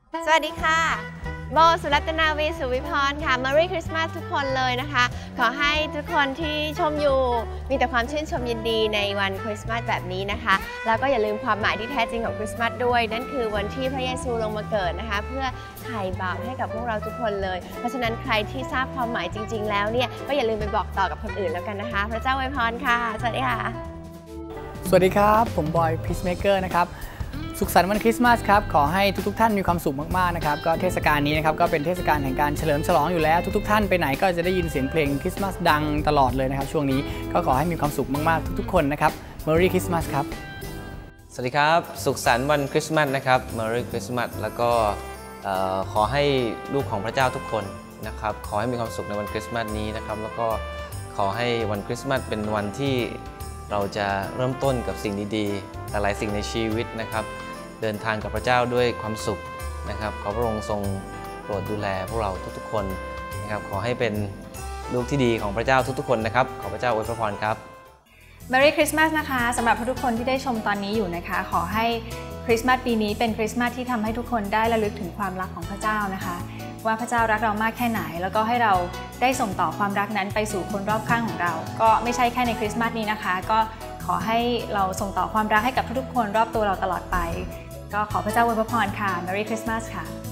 สวัสดีค่ะโบสุรัตนาวีสุวิพรค่ะ Merry Christmas ทุกคนเลยนะคะขอให้ทุกคนที่ชมอยู่มีแต่ความชื่นชมยินดีในวันคริสต์มาสแบบนี้นะคะแล้วก็อย่าลืมความหมายที่แท้จริงของคริสต์มาสด้วยนั่นคือวันที่พระเยซูลงมาเกิดนะคะเพื่อไถ่บาปให้กับพวกเราทุกคนเลยเพราะฉะนั้นใครที่ทราบความหมายจริงๆแล้วเนี่ยก็อย่าลืมไปบอกต่อกับคนอื่นแล้วกันนะคะพระเจ้าอวยพรค่ะสวัสดีค่ะสวัสดีครับผมบอยพีซเมเกอร์นะครับสุขสันต์วันคริสต์มาสครับขอให้ทุกท่านมีความสุขมากๆนะครับก็เทศกาลนี้นะครับก็เป็นเทศกาลแห่งการเฉลิมฉลองอยู่แล้วทุกท่านไปไหนก็จะได้ยินเสียงเพลงคริสต์มาสดังตลอดเลยนะครับช่วงนี้ก็ขอให้มีความสุขมากๆทุกคนนะครับ Merry Christmas ครับสวัสดีครับสุขสันต์วันคริสต์มาสนะครับ Merry Christmas แล้วก็ขอให้ลูกของพระเจ้าทุกคนนะครับขอให้มีความสุขในวันคริสต์มาสนี้นะครับแล้วก็ขอให้วันคริสต์มาสเป็นวันที่เราจะเริ่มต้นกับสิ่งดีๆหลายๆสิ่งในชีวิตนะครับเดินทางกับพระเจ้าด้วยความสุขนะครับขอพระองค์ทรงโปรดดูแลพวกเราทุกๆคนนะครับขอให้เป็นลูกที่ดีของพระเจ้าทุกๆคนนะครับขอพระเจ้าอวยพรครับ Merry Christmas นะคะสำหรับทุกคนที่ได้ชมตอนนี้อยู่นะคะขอให้คริสต์มาสปีนี้เป็นคริสต์มาสที่ทำให้ทุกคนได้ระลึกถึงความรักของพระเจ้านะคะว่าพระเจ้ารักเรามากแค่ไหนแล้วก็ให้เราได้ส่งต่อความรักนั้นไปสู่คนรอบข้างของเราก็ไม่ใช่แค่ในคริสต์มาสนี้นะคะก็ขอให้เราส่งต่อความรักให้กับทุกๆคนรอบตัวเราตลอดไปก็ขอพระเจ้าอวยพรค่ะ Merry Christmas ค่ะ